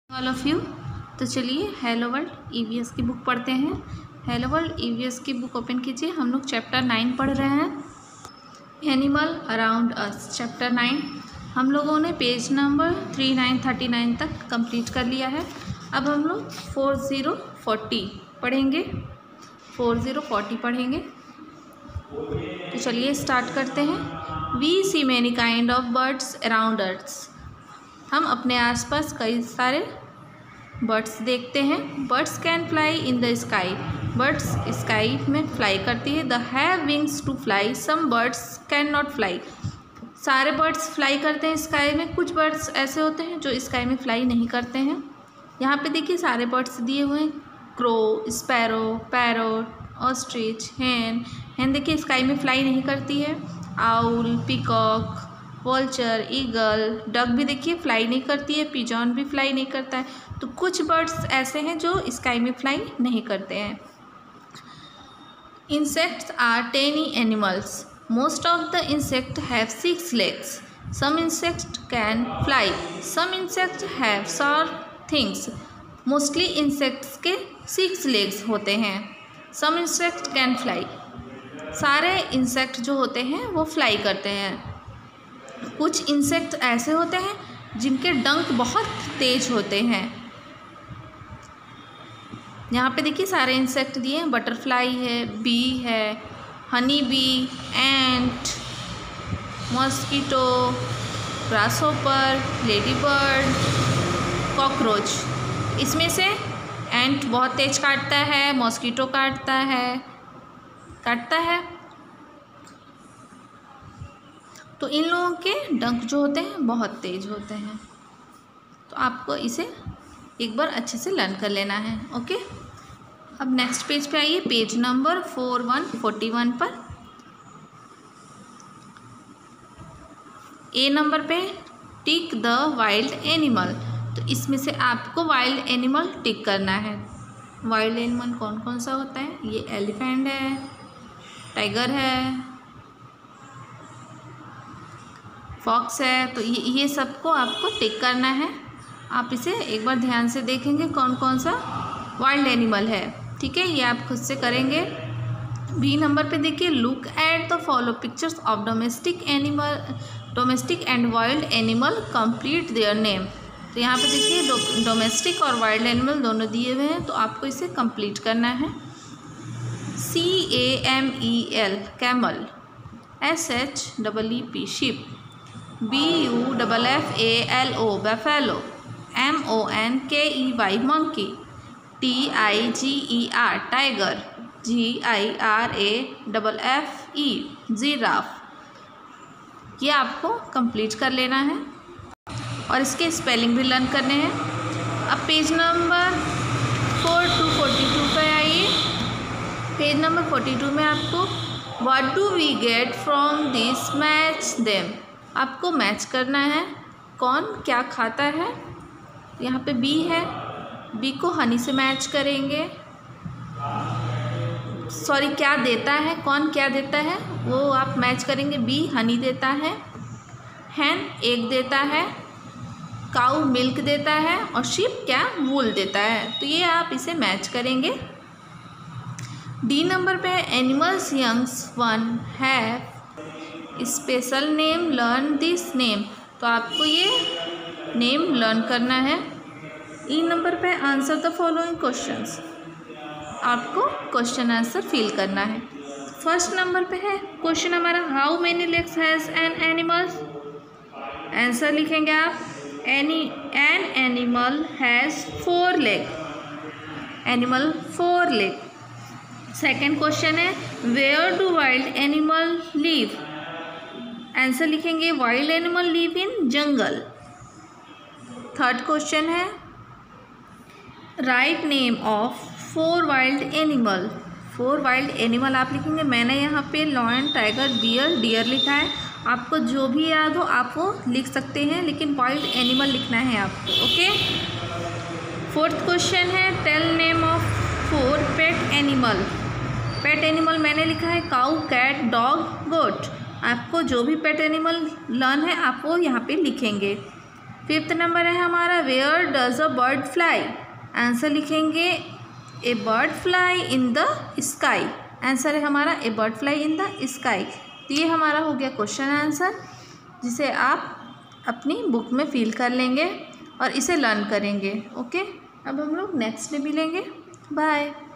All of you. तो चलिए hello world EVS की बुक पढ़ते हैं। हेलो वर्ल्ड ईवीएस की बुक ओपन कीजिए। हम लोग चैप्टर 9 पढ़ रहे हैं, एनिमल अराउंड अस। चैप्टर 9 हम लोगों ने पेज नंबर 3939 तक कंप्लीट कर लिया है। अब हम लोग 4040 पढ़ेंगे, 4040 पढ़ेंगे। तो चलिए स्टार्ट करते हैं। We see many kind of birds around us. हम अपने आसपास कई सारे बर्ड्स देखते हैं। Birds can fly in the sky. Birds sky में फ्लाई करती है। They have wings to fly, some birds can not fly. सारे बर्ड्स फ्लाई करते हैं स्काई में, कुछ बर्ड्स ऐसे होते हैं जो स्काई में फ्लाई नहीं करते हैं। यहाँ पे देखिए सारे बर्ड्स दिए हुए हैं, crow, sparrow, parrot, ostrich, hen. Hen देखिए स्काई में फ्लाई नहीं करती है। Owl, peacock, vulture, eagle, duck भी देखिए फ्लाई नहीं करती है। पिजॉन भी फ्लाई नहीं करता है। तो कुछ बर्ड्स ऐसे हैं जो स्काई में फ्लाई नहीं करते हैं। Insects are tiny animals. Most of the insect have 6 legs. Some insect can fly, some insect have sharp things. Mostly insects के 6 legs होते हैं। सम इंसेक्ट कैन फ्लाई, सारे इंसेक्ट जो होते हैं वो फ्लाई करते हैं। कुछ इंसेक्ट ऐसे होते हैं जिनके डंक बहुत तेज होते हैं। यहाँ पे देखिए सारे इंसेक्ट दिए हैं, बटरफ्लाई है, बी है, honey bee, ant, mosquito, grasshopper, ladybird, cockroach. इसमें से एंट बहुत तेज काटता है, मॉस्किटो काटता है। तो इन लोगों के डंक जो होते हैं बहुत तेज होते हैं। तो आपको इसे एक बार अच्छे से लर्न कर लेना है। ओके, अब नेक्स्ट पेज पे आइए, पेज नंबर 4141 पर। ए नंबर पे टिक द वाइल्ड एनिमल। तो इसमें से आपको वाइल्ड एनिमल टिक करना है। वाइल्ड एनिमल कौन कौन सा होता है? ये एलिफेंट है, टाइगर है, फॉक्स है। तो ये सबको आपको टिक करना है। आप इसे एक बार ध्यान से देखेंगे कौन कौन सा वाइल्ड एनिमल है। ठीक है, ये आप खुद से करेंगे। बी नंबर पे देखिए, look at the follow pictures of domestic and wild animal, complete their name. तो यहाँ पे देखिए डोमेस्टिक और वाइल्ड एनिमल दोनों दिए हुए हैं, तो आपको इसे कंप्लीट करना है। CAMEL camel, SHEEP sheep, BUFFALO buffalo, MONKEY monkey, TIGER tiger, GIRAFFE giraffe। ये आपको कंप्लीट कर लेना है और इसके स्पेलिंग भी लर्न करने हैं। अब पेज नंबर 4242 पर आइए। पेज नंबर 42 में आपको what do we get from this, match them. आपको मैच करना है कौन क्या खाता है। यहाँ पे बी है, बी को हनी से मैच करेंगे। सॉरी, क्या देता है, कौन क्या देता है वो आप मैच करेंगे। बी हनी देता है, हैन एग देता है, काऊ मिल्क देता है और शीप क्या वूल देता है। तो ये आप इसे मैच करेंगे। डी नंबर पे animals youngs one have special name, learn this name. तो आपको ये नेम लर्न करना है। ई नंबर पे आंसर द फॉलोइंग क्वेश्चंस। आपको क्वेश्चन आंसर फिल करना है। फर्स्ट नंबर पे है क्वेश्चन हमारा, how many legs has an animal. Answer लिखेंगे आप, an animal has 4 leg. Animal 4 leg. Second question है, where do wild animal live. Answer लिखेंगे, wild animal live in jungle. Third question है, write name of 4 wild animal. 4 wild animal आप लिखेंगे। मैंने यहाँ पे लॉयन, टाइगर, बियर, डियर लिखा है। आपको जो भी याद हो आप वो लिख सकते हैं, लेकिन वाइल्ड एनिमल लिखना है आपको। ओके, फोर्थ क्वेश्चन है, tell name of 4 pet animal. Pet animal मैंने लिखा है काऊ, कैट, डॉग, गोट। आपको जो भी पेट एनिमल लर्न है आप वो यहाँ पे लिखेंगे। 5th नंबर है हमारा where does a bird fly. Answer लिखेंगे a bird fly in the sky. Answer है हमारा a bird fly in the sky. तो ये हमारा हो गया क्वेश्चन आंसर, जिसे आप अपनी बुक में फिल कर लेंगे और इसे लर्न करेंगे। ओके, अब हम लोग नेक्स्ट डे मिलेंगे। बाय।